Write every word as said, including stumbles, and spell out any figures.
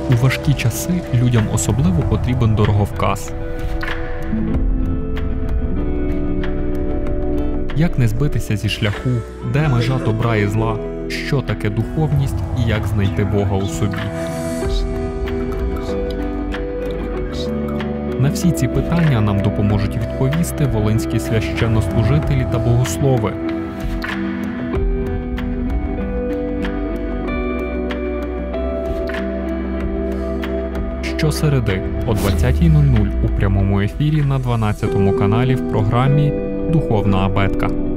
У важкі часи людям особливо потрібен дороговказ. Як не збитися зі шляху, де межа добра і зла, що таке духовність і як знайти Бога у собі. На всі ці питання нам допоможуть відповісти волинські священнослужителі та богослови. Щосереди о двадцятій нуль нуль у прямому ефірі на дванадцятому каналі в програмі «Духовна абетка».